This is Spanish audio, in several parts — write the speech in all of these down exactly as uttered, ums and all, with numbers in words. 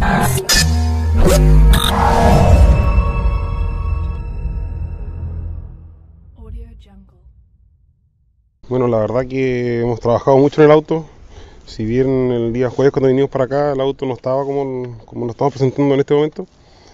Bueno, la verdad que hemos trabajado mucho en el auto. Si bien el día jueves cuando vinimos para acá el auto no estaba como, como lo estamos presentando en este momento,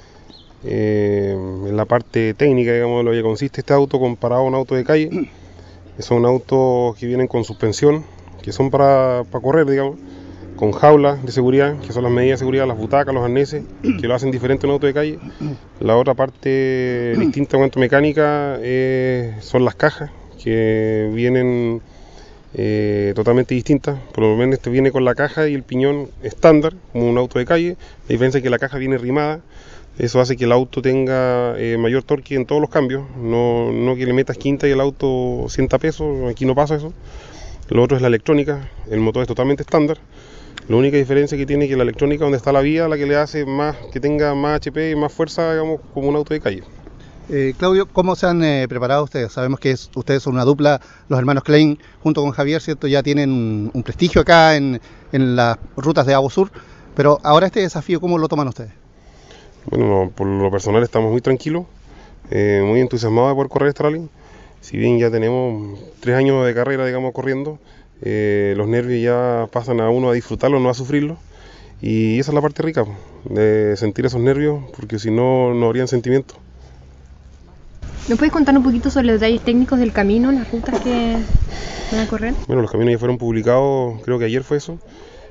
eh, en la parte técnica, digamos, de lo que consiste este auto comparado a un auto de calle, son autos que vienen con suspensión, que son para, para correr, digamos, con jaulas de seguridad, que son las medidas de seguridad, las butacas, los arneses, que lo hacen diferente a un auto de calle. La otra parte distinta en cuanto a mecánica eh, son las cajas, que vienen eh, totalmente distintas. Por lo menos este viene con la caja y el piñón estándar, como un auto de calle. La diferencia es que la caja viene rimada. Eso hace que el auto tenga eh, mayor torque en todos los cambios, no, no que le metas quinta y el auto sienta peso, aquí no pasa eso. Lo otro es la electrónica, el motor es totalmente estándar. La única diferencia que tiene es que la electrónica, donde está la vía, la que le hace más, que tenga más H P y más fuerza, digamos, como un auto de calle. Eh, Claudio, ¿cómo se han eh, preparado ustedes? Sabemos que es, ustedes son una dupla, los hermanos Klein, junto con Javier, ¿cierto? Ya tienen un, un prestigio acá en, en las rutas de Avosur, pero ahora este desafío, ¿cómo lo toman ustedes? Bueno, por lo personal estamos muy tranquilos, eh, muy entusiasmados de poder correr este rally. Si bien ya tenemos tres años de carrera, digamos, corriendo, eh, los nervios ya pasan a uno a disfrutarlo, no a sufrirlo. Y esa es la parte rica, de sentir esos nervios, porque si no, no habrían sentimientos. ¿Me puedes contar un poquito sobre los detalles técnicos del camino, las rutas que van a correr? Bueno, los caminos ya fueron publicados, creo que ayer fue eso.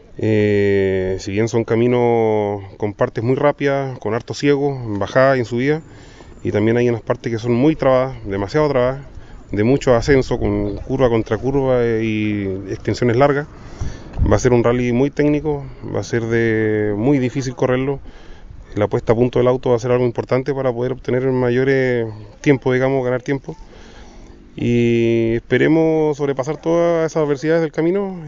Eh, si bien son caminos con partes muy rápidas, con harto ciego, en bajada y en subida, y también hay unas partes que son muy trabadas, demasiado trabadas, de mucho ascenso, con curva contra curva y extensiones largas. Va a ser un rally muy técnico, va a ser de muy difícil correrlo. La puesta a punto del auto va a ser algo importante para poder obtener mayores tiempo, digamos, ganar tiempo. Y esperemos sobrepasar todas esas adversidades del camino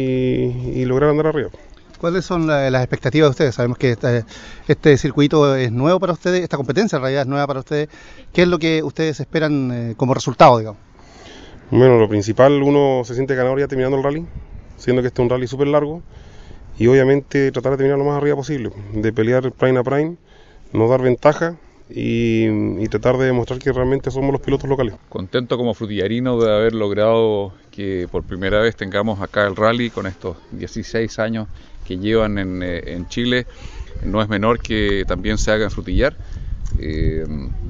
y, y lograr andar arriba. ¿Cuáles son la, las expectativas de ustedes? Sabemos que este, este circuito es nuevo para ustedes, esta competencia en realidad es nueva para ustedes. ¿Qué es lo que ustedes esperan eh, como resultado, digamos? Bueno, lo principal, uno se siente ganador ya terminando el rally, siendo que este es un rally súper largo. Y obviamente tratar de terminar lo más arriba posible, de pelear prime a prime, no dar ventaja y, y tratar de demostrar que realmente somos los pilotos locales. Contento como frutillarino de haber logrado que por primera vez tengamos acá el rally con estos dieciséis años que llevan en, en Chile. No es menor que también se haga en Frutillar. Eh,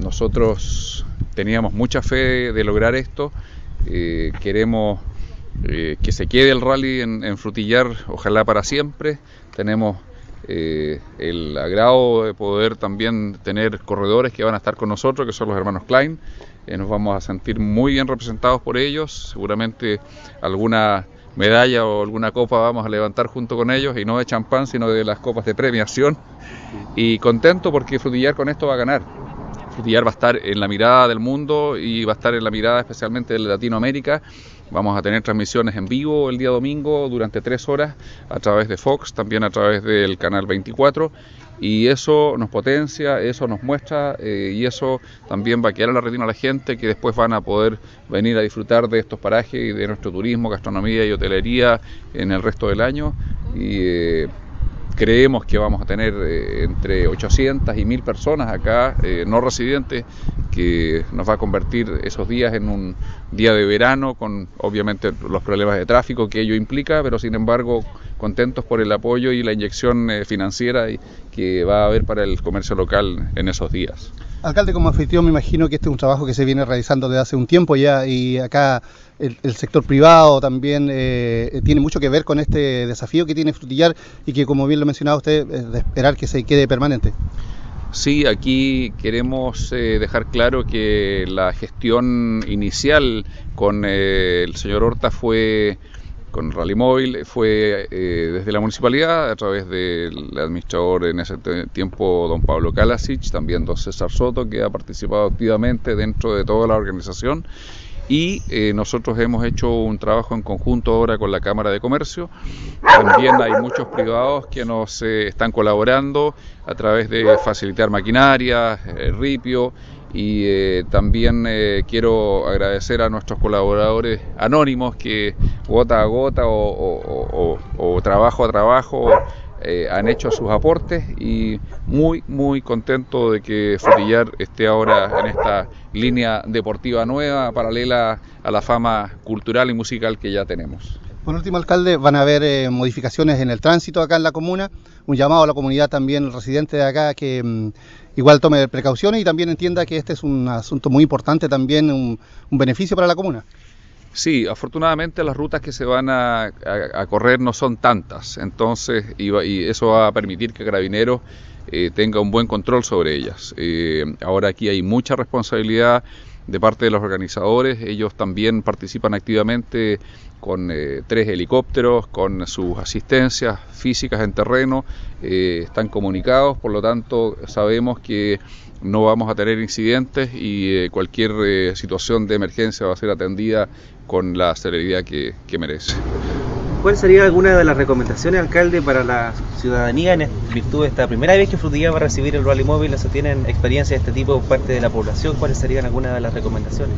nosotros teníamos mucha fe de lograr esto, eh, queremos Eh, que se quede el rally en, en Frutillar, ojalá para siempre. Tenemos eh, el agrado de poder también tener corredores que van a estar con nosotros, que son los hermanos Klein. Eh, nos vamos a sentir muy bien representados por ellos, seguramente alguna medalla o alguna copa vamos a levantar junto con ellos, y no de champán, sino de las copas de premiación. Y contento porque Frutillar con esto va a ganar. Frutillar va a estar en la mirada del mundo y va a estar en la mirada especialmente de Latinoamérica. Vamos a tener transmisiones en vivo el día domingo durante tres horas a través de Fox, también a través del canal veinticuatro, y eso nos potencia, eso nos muestra eh, y eso también va a quedar en la retina a la gente, que después van a poder venir a disfrutar de estos parajes y de nuestro turismo, gastronomía y hotelería en el resto del año. Y eh, creemos que vamos a tener eh, entre ochocientas y mil personas acá, eh, no residentes, que nos va a convertir esos días en un día de verano, con obviamente los problemas de tráfico que ello implica, pero sin embargo contentos por el apoyo y la inyección eh, financiera y, que va a haber para el comercio local en esos días. Alcalde, como anfitrión me imagino que este es un trabajo que se viene realizando desde hace un tiempo ya, y acá el, el sector privado también eh, tiene mucho que ver con este desafío que tiene Frutillar y que, como bien lo mencionaba usted, es de esperar que se quede permanente. Sí, aquí queremos eh, dejar claro que la gestión inicial con eh, el señor Horta fue, con Rally Móvil, fue eh, desde la municipalidad, a través del administrador en ese tiempo, don Pablo Kalasic, también don César Soto, que ha participado activamente dentro de toda la organización. Y eh, nosotros hemos hecho un trabajo en conjunto ahora con la Cámara de Comercio. También hay muchos privados que nos eh, están colaborando a través de facilitar maquinaria, eh, ripio, y eh, también eh, quiero agradecer a nuestros colaboradores anónimos que gota a gota o, o, o, o trabajo a trabajo eh, han hecho sus aportes y muy, muy contento de que Frutillar esté ahora en esta línea deportiva nueva, paralela a la fama cultural y musical que ya tenemos. Por último, alcalde, van a haber eh, modificaciones en el tránsito acá en la comuna, un llamado a la comunidad también residente de acá que mmm, igual tome precauciones y también entienda que este es un asunto muy importante, también un, un beneficio para la comuna. Sí, afortunadamente las rutas que se van a, a, a correr no son tantas, entonces y, y eso va a permitir que Carabineros eh, tenga un buen control sobre ellas. Eh, ahora aquí hay mucha responsabilidad de parte de los organizadores, ellos también participan activamente con eh, tres helicópteros, con sus asistencias físicas en terreno, eh, están comunicados, por lo tanto sabemos que no vamos a tener incidentes y eh, cualquier eh, situación de emergencia va a ser atendida con la celeridad que, que merece. ¿Cuál sería alguna de las recomendaciones, alcalde, para la ciudadanía en virtud de esta primera vez que Frutillar va a recibir el rally móvil? ¿Se tienen experiencia de este tipo por parte de la población? ¿Cuáles serían algunas de las recomendaciones?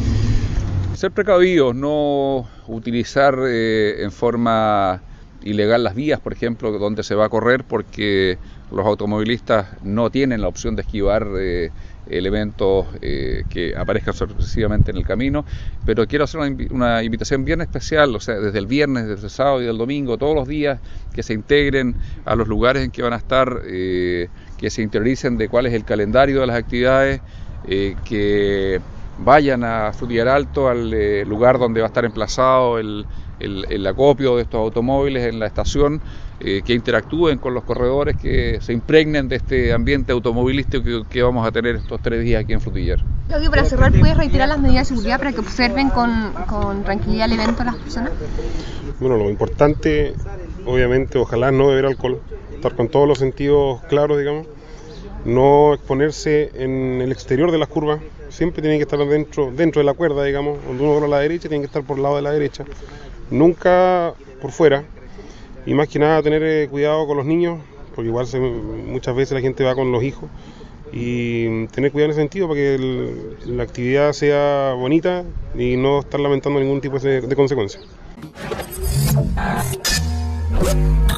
Ser precavidos, no utilizar eh, en forma ilegal las vías, por ejemplo, donde se va a correr, porque los automovilistas no tienen la opción de esquivar eh, elementos eh, que aparezcan sorpresivamente en el camino, pero quiero hacer una, inv una invitación bien especial, o sea, desde el viernes, desde el sábado y el domingo, todos los días, que se integren a los lugares en que van a estar, eh, que se interioricen de cuál es el calendario de las actividades, eh, que vayan a Frutillar Alto, al eh, lugar donde va a estar emplazado el, el, el acopio de estos automóviles en la estación, eh, que interactúen con los corredores, que se impregnen de este ambiente automovilístico que, que vamos a tener estos tres días aquí en Frutillar. Claudio, para cerrar, ¿puedes reiterar las medidas de seguridad para que observen con, con tranquilidad el evento las personas? Bueno, lo importante, obviamente, ojalá no beber alcohol, estar con todos los sentidos claros, digamos, no exponerse en el exterior de las curvas, siempre tiene que estar dentro, dentro de la cuerda, digamos, donde uno va a la derecha, tiene que estar por el lado de la derecha, nunca por fuera, y más que nada tener eh, cuidado con los niños, porque igual se, muchas veces la gente va con los hijos, y tener cuidado en ese sentido para que el, la actividad sea bonita y no estar lamentando ningún tipo de, de consecuencia.